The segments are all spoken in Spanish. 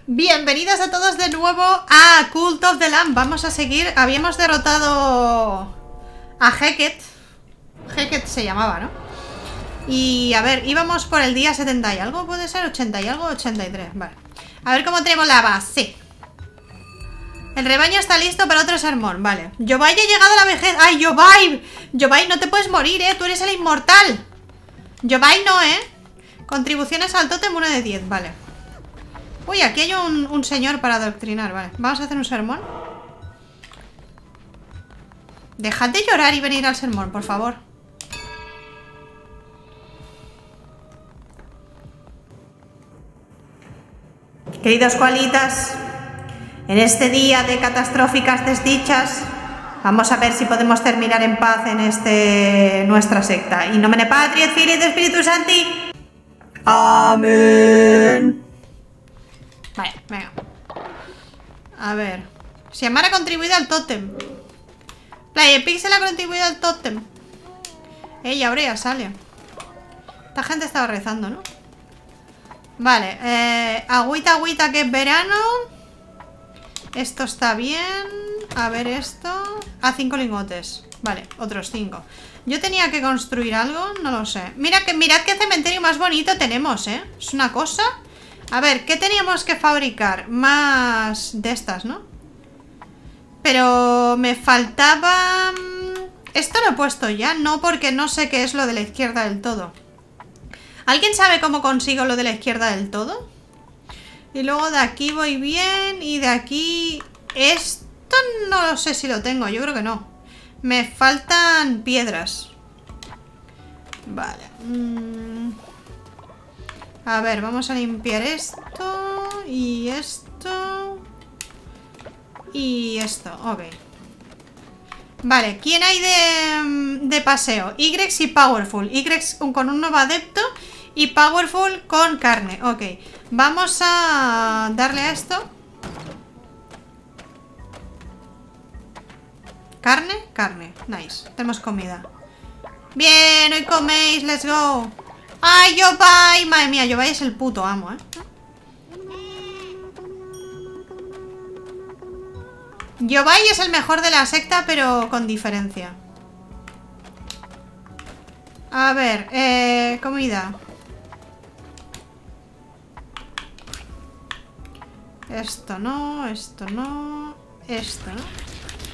Bienvenidos a todos de nuevo a Cult of the Lamb. Vamos a seguir. Habíamos derrotado a Heket. Heket se llamaba, ¿no? Y a ver, íbamos por el día 70 y algo, puede ser 80 y algo, 83. Vale. A ver cómo tenemos la base. El rebaño está listo para otro sermón. Vale. Yobai ha llegado a la vejez. ¡Ay, Yobai! Yobai, no te puedes morir, ¿eh? Tú eres el inmortal. Yobai no, ¿eh? Contribuciones al tótem 1 de 10. Vale. Uy, aquí hay un señor para adoctrinar. Vale, vamos a hacer un sermón. Dejad de llorar y venir al sermón, por favor. Queridos koalitas, en este día de catastróficas desdichas, vamos a ver si podemos terminar en paz en nuestra secta. In nomine Patri et Filii et Spiritus Sancti. Amén. Vale, venga. A ver. Xiamar ha contribuido al tótem. Playepixel ha contribuido al tótem. Ey, ahora ya sale. Esta gente estaba rezando, ¿no? Vale, agüita, agüita, que es verano. Esto está bien. A ver esto. A 5 lingotes. Vale, otros 5. Yo tenía que construir algo, no lo sé. Mirad qué cementerio más bonito tenemos, ¿eh? Es una cosa. A ver, ¿qué teníamos que fabricar? Más de estas, ¿no? Pero me faltaba... Esto lo he puesto ya, no, porque no sé qué es lo de la izquierda del todo. ¿Alguien sabe cómo consigo lo de la izquierda del todo? Y luego de aquí voy bien y de aquí... Esto no lo sé si lo tengo, yo creo que no. Me faltan piedras. Vale. A ver, vamos a limpiar esto. Y esto. Y esto, ok. Vale, ¿quién hay de paseo? Y y Powerful. Y con un nuevo adepto y Powerful con carne, ok. Vamos a darle a esto. ¿Carne? Carne, nice. Tenemos comida. Bien, hoy coméis, let's go. ¡Ay, Yobai! Madre mía, Yobai es el puto amo, ¿eh? Yobai es el mejor de la secta, pero con diferencia. A ver, comida. Esto no, esto no, esto no.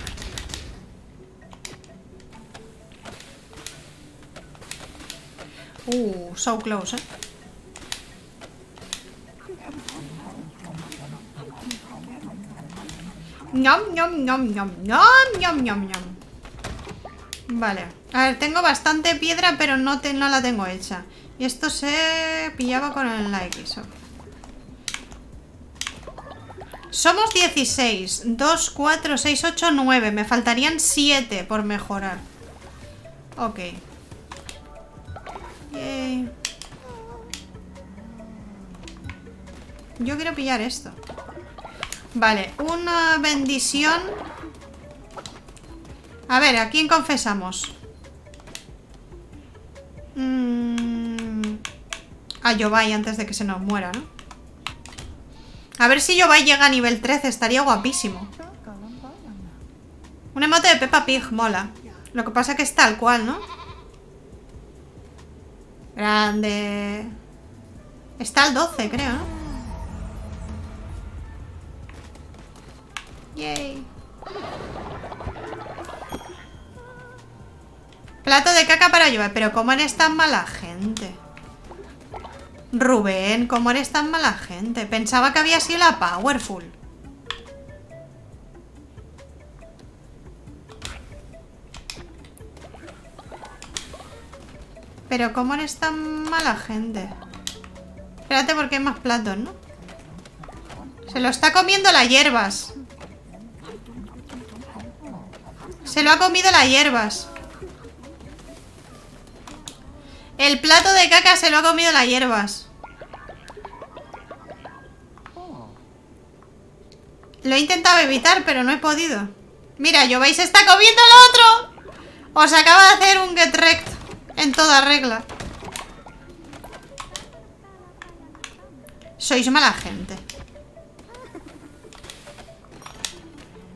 So close, ¿eh? Ñom, ñom, ñom, ñom, ñom, ñom, ñom, ñom. Vale. A ver, tengo bastante piedra, pero no la tengo hecha. Y esto se pillaba con el X. Somos 16. 2, 4, 6, 8, 9. Me faltarían 7 por mejorar. Ok. Yay. Yo quiero pillar esto. Vale, una bendición. A ver, ¿a quién confesamos? A Yobai antes de que se nos muera, ¿no? A ver si Yobai llega a nivel 13, estaría guapísimo. Un emote de Peppa Pig, mola. Lo que pasa es que es tal cual, ¿no? Grande. Está al 12, creo, ¿no? Yay. Plato de caca para Yobai. Pero ¿cómo eres tan mala gente? Rubén, ¿cómo eres tan mala gente? Pensaba que había sido la Powerful. Pero ¿cómo eres tan mala gente? Espérate porque hay más platos, ¿no? Se lo está comiendo las hierbas. Se lo ha comido las hierbas. El plato de caca se lo ha comido las hierbas. Lo he intentado evitar, pero no he podido. Mira, Yobai se está comiendo el otro. Os acaba de hacer un get wrecked en toda regla. Sois mala gente.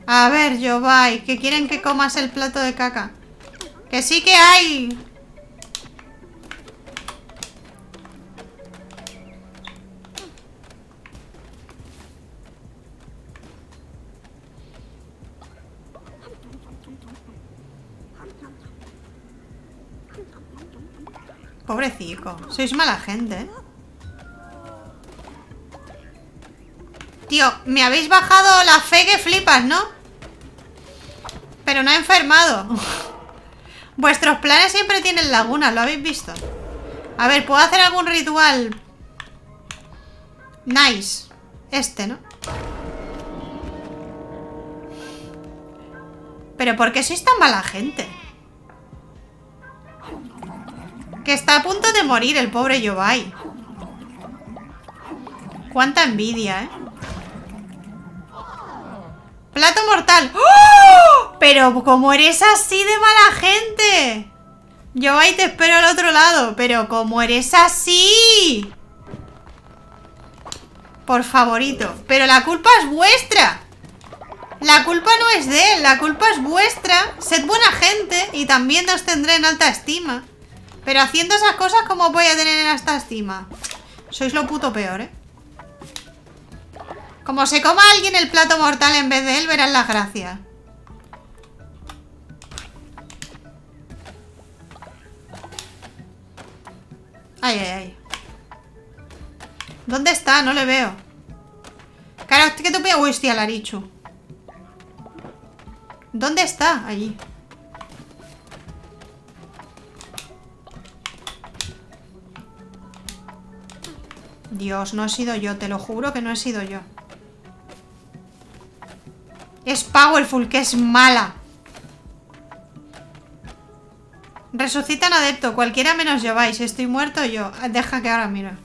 A ver, Yovai, que quieren que comas el plato de caca. ¡Que sí que hay! Pobrecito, sois mala gente, ¿eh? Tío, me habéis bajado la fe que flipas, ¿no? Pero no ha enfermado. Vuestros planes siempre tienen lagunas, ¿lo habéis visto? A ver, ¿puedo hacer algún ritual? Nice. Este, ¿no? ¿Pero por qué sois tan mala gente? Que está a punto de morir el pobre Yovai. Cuánta envidia, ¿eh? ¡Plato mortal! ¡Oh! Pero como eres así de mala gente. Yovai, te espero al otro lado. Pero como eres así. Por favorito. Pero la culpa es vuestra. La culpa no es de él. La culpa es vuestra. Sed buena gente y también os tendré en alta estima. Pero haciendo esas cosas, ¿cómo voy a tener en alta estima? Sois lo puto peor, ¿eh? Como se coma a alguien el plato mortal en vez de él, verán las gracias. Ay, ay, ay. ¿Dónde está? No le veo. Claro, ¿qué te pido? Uy, hostia, Larichu. ¿Dónde está? Allí. Dios, no he sido yo, te lo juro que no he sido yo. Es powerful, que es mala. Resucitan adepto, cualquiera menos Yovai. Si estoy muerto yo. Deja que ahora miro.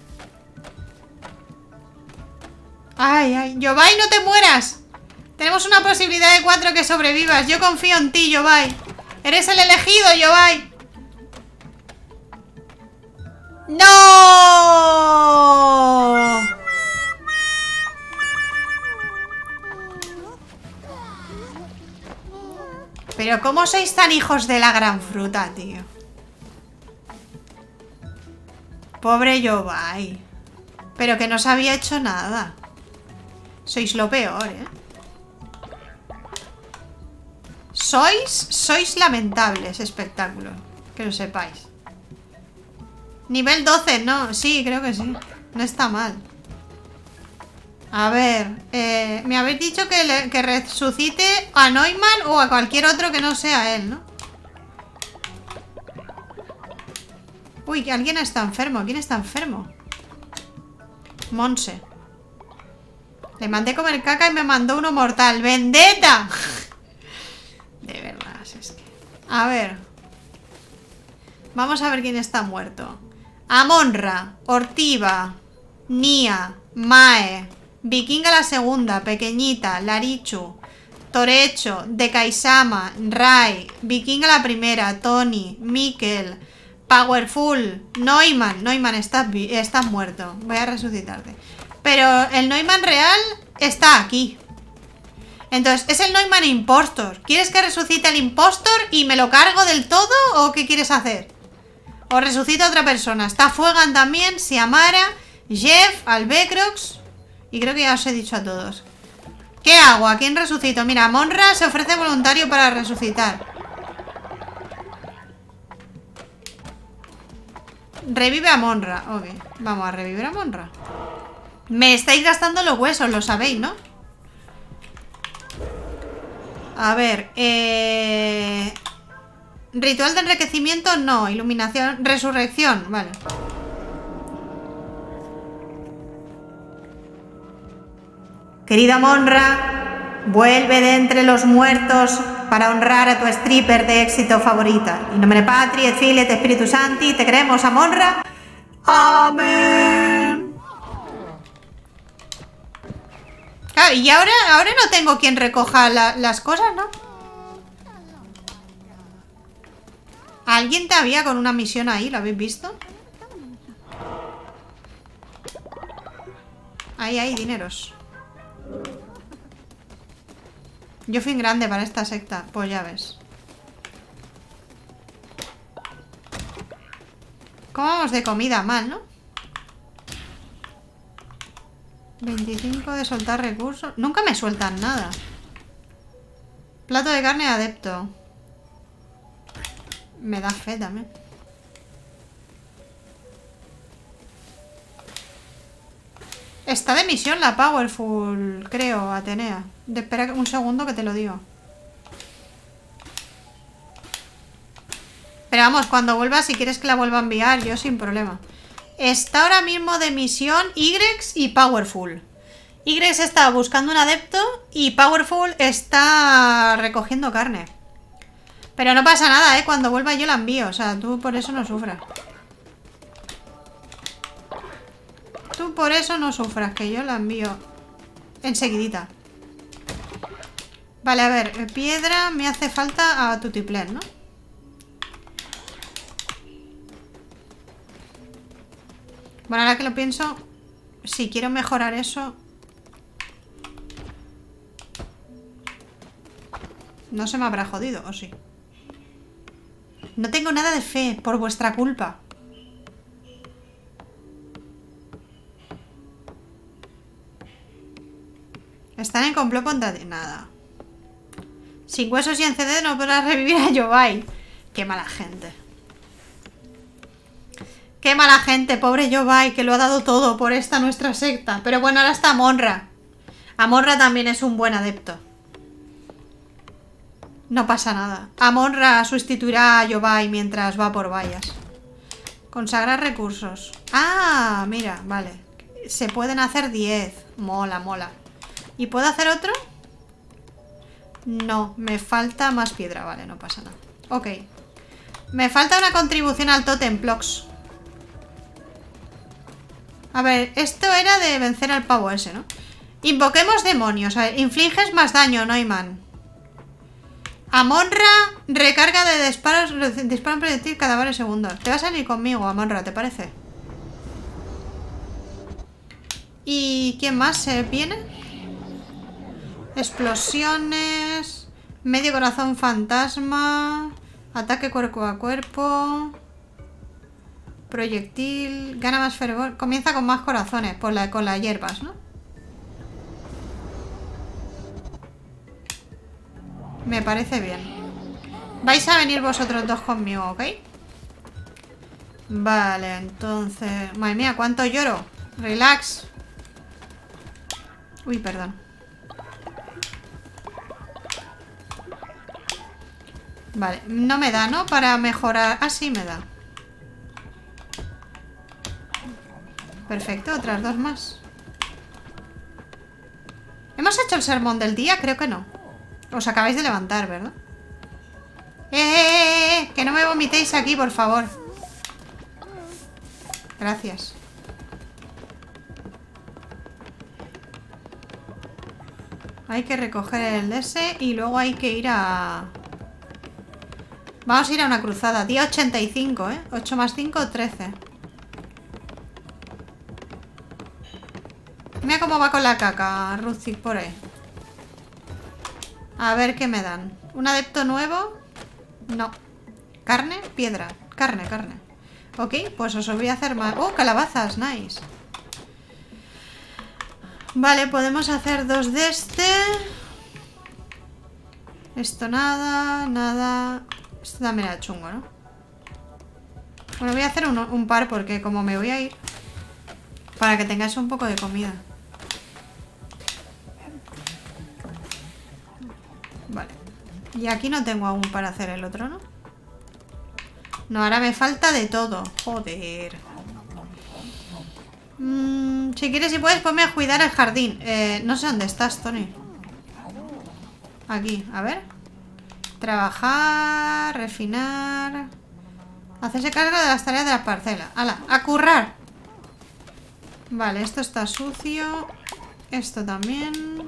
Ay, ay. Yovai, no te mueras. Tenemos una posibilidad de 4 que sobrevivas. Yo confío en ti, Yovai. Eres el elegido, Yovai. ¡No! Pero ¿cómo sois tan hijos de la gran fruta, tío? Pobre Yovai. Pero que no os había hecho nada. Sois lo peor, ¿eh? Sois lamentables, espectáculo. Que lo sepáis. Nivel 12, no, sí, creo que sí. No está mal. A ver, me habéis dicho que resucite a Neumann o a cualquier otro que no sea él, ¿no? Uy, alguien está enfermo. ¿Quién está enfermo? Monse. Le mandé comer caca y me mandó uno mortal. ¡Vendetta! De verdad, es que... A ver. Vamos a ver quién está muerto. Amonra, Ortiva, Nia, Mae, Vikinga la segunda, pequeñita, Larichu, Torecho, Dekaisama, Rai, Vikinga la primera, Tony, Mikkel, Powerful, Neumann, estás muerto. Voy a resucitarte. Pero el Neumann real está aquí. Entonces, es el Neumann impostor. ¿Quieres que resucite al impostor y me lo cargo del todo o qué quieres hacer? O resucita a otra persona. Está Fuegan también, Siamara, Jeff, Albecrox. Y creo que ya os he dicho a todos. ¿Qué hago? ¿A quién resucito? Mira, Monra se ofrece voluntario para resucitar. Revive a Monra. Ok, vamos a revivir a Monra. Me estáis gastando los huesos, lo sabéis, ¿no? A ver, ritual de enriquecimiento, no. Iluminación, resurrección, vale. Querida Monra, vuelve de entre los muertos para honrar a tu stripper de éxito favorita. In nomine Patri et Filii et Spiritus Sancti, te queremos a Monra. Amén. Claro, y ahora no tengo quien recoja las cosas, ¿no? Alguien te había con una misión ahí, ¿lo habéis visto? Ahí hay dineros. Yo fui grande para esta secta. Pues ya ves. ¿Cómo vamos de comida? Mal, ¿no? 25 de soltar recursos. Nunca me sueltan nada. Plato de carne adepto. Me da fe también. Está de misión la Powerful, creo, Atenea. Espera un segundo que te lo digo. Pero vamos, cuando vuelva, si quieres que la vuelva a enviar, yo sin problema. Está ahora mismo de misión Ygrex y Powerful. Ygrex está buscando un adepto y Powerful está recogiendo carne. Pero no pasa nada, ¿eh? Cuando vuelva yo la envío. O sea, tú por eso no sufras. Tú por eso no sufras, que yo la envío enseguidita. Vale, a ver, piedra me hace falta a Tutiplén, ¿no? Bueno, ahora que lo pienso, si quiero mejorar eso... No se me habrá jodido, ¿o sí? No tengo nada de fe, por vuestra culpa. Están en complot contra ti. Nada. Sin huesos y en CD no podrás revivir a Yobai. Qué mala gente. Qué mala gente, pobre Yobai, que lo ha dado todo por esta nuestra secta. Pero bueno, ahora está Amonra. Amonra también es un buen adepto. No pasa nada. Amonra sustituirá a Yobai mientras va por vallas. Consagrar recursos. Ah, mira, vale. Se pueden hacer 10. Mola, mola. ¿Y puedo hacer otro? No, me falta más piedra. Vale, no pasa nada. Ok. Me falta una contribución al Totem Plox. A ver, esto era de vencer al pavo ese, ¿no? Invoquemos demonios. A ver, infliges más daño, Neumann. Amonra, recarga de disparos. Dispara un proyectil cada varios segundos. Te vas a venir conmigo, Amonra, ¿te parece? ¿Y quién más se viene? Explosiones. Medio corazón fantasma. Ataque cuerpo a cuerpo. Proyectil. Gana más fervor. Comienza con más corazones con las hierbas, ¿no? Me parece bien. Vais a venir vosotros dos conmigo, ¿ok? Vale, entonces... Madre mía, ¿cuánto lloro? Relax. Uy, perdón. Vale, no me da, ¿no? Para mejorar... Ah, sí me da. Perfecto, otras dos más. ¿Hemos hecho el sermón del día? Creo que no. Os acabáis de levantar, ¿verdad? Que no me vomitéis aquí, por favor. Gracias. Hay que recoger el DS y luego hay que ir a... Vamos a ir a una cruzada. Día 85, ¿eh? 8 más 5, 13. Mira cómo va con la caca, Ruzik, por ahí. A ver qué me dan. ¿Un adepto nuevo? No. ¿Carne? Piedra. Carne, carne. Ok, pues os voy a hacer más... ¡Oh, calabazas! Nice. Vale, podemos hacer dos de este. Esto nada, nada. Esto también era chungo, ¿no? Bueno, voy a hacer un par porque como me voy a ir... Para que tengáis un poco de comida. Vale. Y aquí no tengo aún para hacer el otro, ¿no? No, ahora me falta de todo. Joder. Si quieres y puedes, ponme a cuidar el jardín. No sé dónde estás, Tony. Aquí, a ver. Trabajar, refinar. Hacerse cargo de las tareas de las parcelas. ¡Hala! ¡A currar! Vale, esto está sucio. Esto también.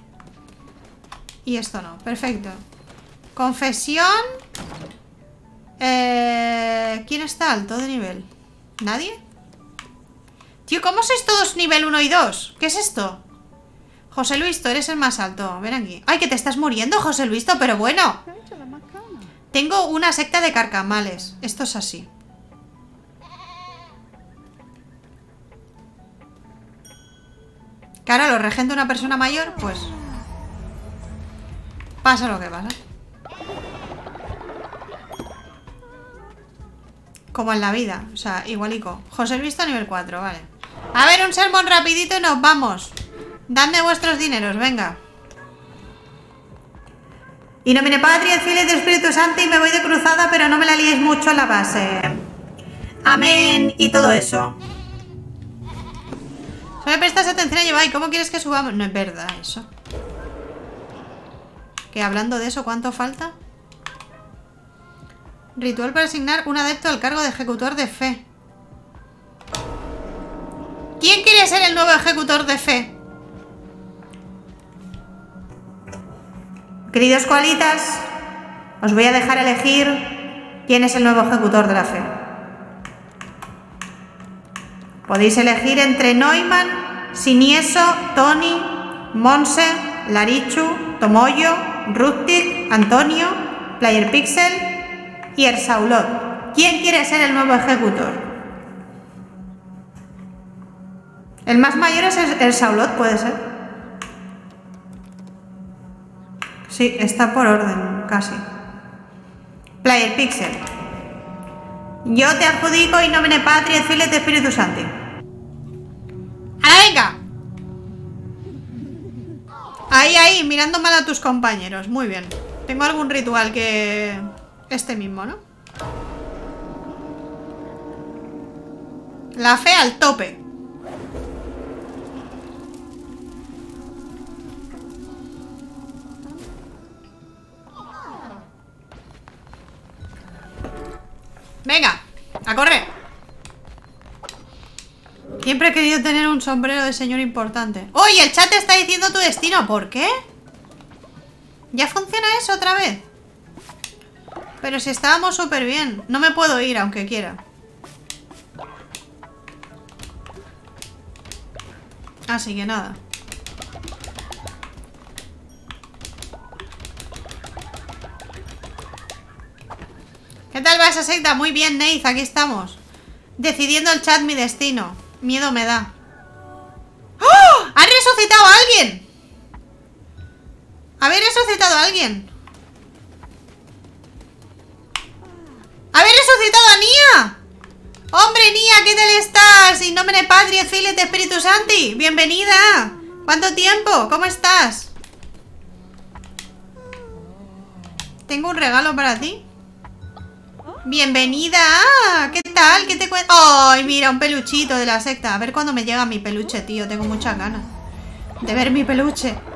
Y esto no. Perfecto. Confesión. ¿Quién está alto de nivel? ¿Nadie? Tío, ¿cómo sois todos nivel 1 y 2? ¿Qué es esto? José Luis, tú eres el más alto. Ven aquí. ¡Ay, que te estás muriendo, José Luis! Pero bueno. Tengo una secta de carcamales. Esto es así. Claro, lo regenta una persona mayor, pues... pasa lo que pasa. Como en la vida. O sea, igualico. José Luis está a nivel 4, vale. A ver, un sermón rapidito y nos vamos. Dadme vuestros dineros, venga. Y nomine Patria, et Filii et Espíritu Santo, y me voy de cruzada, pero no me la liéis mucho en la base. Amén. Y todo eso. Solo prestas atención a Yobai. ¿Cómo quieres que subamos? No es verdad eso. Que hablando de eso, ¿cuánto falta? Ritual para asignar un adepto al cargo de ejecutor de fe. ¿Quién quiere ser el nuevo ejecutor de fe? Queridos coalitas, os voy a dejar elegir quién es el nuevo ejecutor de la fe. Podéis elegir entre Neumann, Sinieso, Tony, Monse, Larichu, Tomoyo, Ruttig, Antonio, Player Pixel y Ersaulot. ¿Quién quiere ser el nuevo ejecutor? El más mayor es Ersaulot, puede ser. Sí, está por orden, casi. Player Pixel. Yo te adjudico in nomine Patria et Filii et Spiritus Sancti. ¡A la venga! Ahí, ahí, mirando mal a tus compañeros. Muy bien. Tengo algún ritual que... este mismo, ¿no? La fe al tope. Venga, a correr. Siempre he querido tener un sombrero de señor importante. Oye, el chat te está diciendo tu destino. ¿Por qué? ¿Ya funciona eso otra vez? Pero si estábamos súper bien. No me puedo ir aunque quiera. Así que nada. ¿Qué tal va esa secta? Muy bien, Neith, aquí estamos. Decidiendo el chat mi destino. Miedo me da. ¡Oh! ¡Han resucitado a alguien! ¿Habéis resucitado a alguien? ¿Habéis resucitado a Nia? ¡Hombre, Nia! ¿Qué tal estás? In nomine Patri et Filii et Spiritus Sancti. ¡Bienvenida! ¿Cuánto tiempo? ¿Cómo estás? Tengo un regalo para ti. ¡Bienvenida! ¿Qué tal? ¿Qué te cuento? ¡Ay, mira! Un peluchito de la secta. A ver cuándo me llega mi peluche, tío. Tengo muchas ganas de ver mi peluche.